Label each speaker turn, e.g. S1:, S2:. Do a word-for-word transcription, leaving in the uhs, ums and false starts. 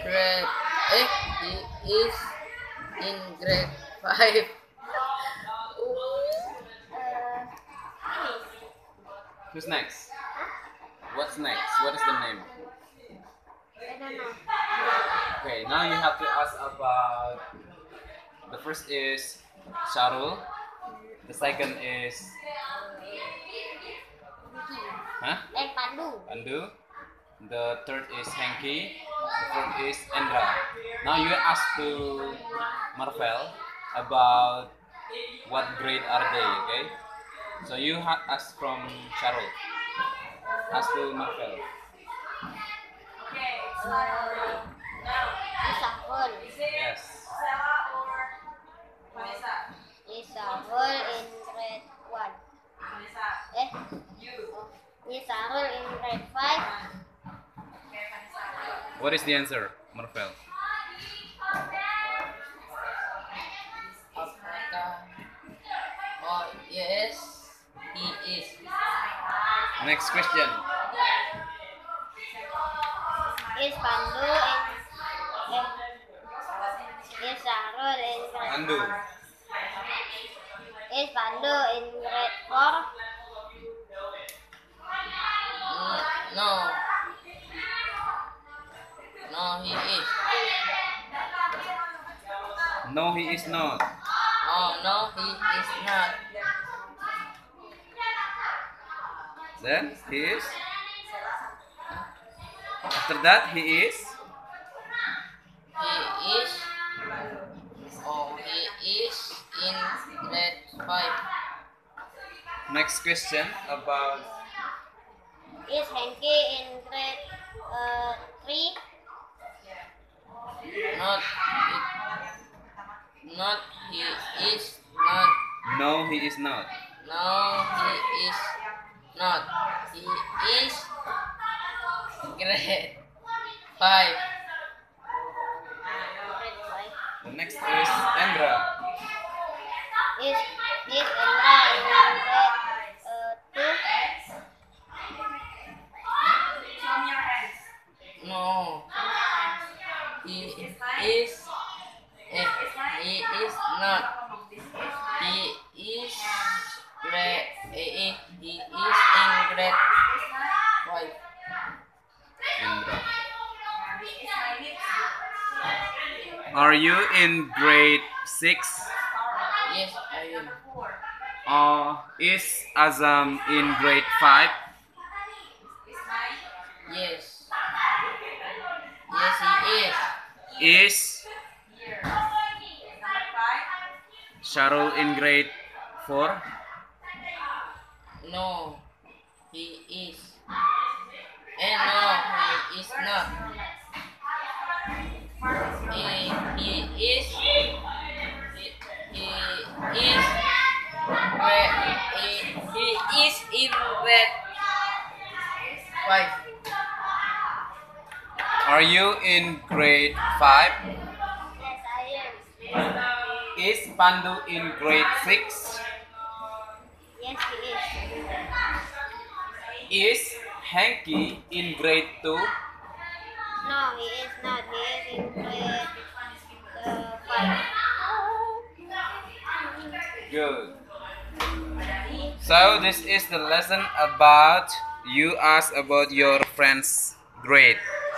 S1: grade eh he is in grade five.
S2: Who's next? What's next? What is the name?
S3: I don't know.
S2: Okay, now you have to ask about. The first is Sharul. The second is huh?
S3: Eh, Pandu.
S2: Pandu. The third is Henki. The fourth is Endra. Now you ask to Marvel about what grade are they, okay? So you ha- ask from Sharul. Ask to Marvel.
S3: Isahul.
S2: Yes.
S3: Isahul in grade one. Eh? Isahul in grade five.
S2: What is the answer, Marvel?
S1: Apakah? Oh yes, he is.
S2: Next question.
S3: Is Pandu in eh, Is Sahrul in grade
S2: Pandu.
S3: Is Pandu in grade four?
S1: Mm, No. No, he is.
S2: No, he is not.
S1: Oh no, he is not.
S2: Then he is. After that, he is.
S1: He is. Oh, he is in grade five.
S2: Next question about.
S3: Is Henki in grade uh, three?
S1: Not. It, not. He is not.
S2: No, he is not.
S1: No, he is not. He is grade five.
S3: Grade five.
S2: The next is Endra.
S3: Is Is Indra in grade uh, two?
S1: No. He is. Eh, he is not. He is grade. Eh, eh, he is in grade five.
S2: Endra. Are you in grade six?
S1: Yes, I am.
S2: Or is Azam in grade five?
S1: Yes. Yes, he is.
S2: Is Sharul in grade four?
S1: No, he is. Eh, no, he is not. He, he is. He, he is. Grade, he, he is in grade five.
S2: Are you in grade five?
S3: Yes, I am.
S2: Is Pandu in grade six?
S3: Yes, he is.
S2: Is Henki in grade two?
S3: No, he is not. He is in grade uh, five.
S2: Good. So this is the lesson about you ask about your friend's grade.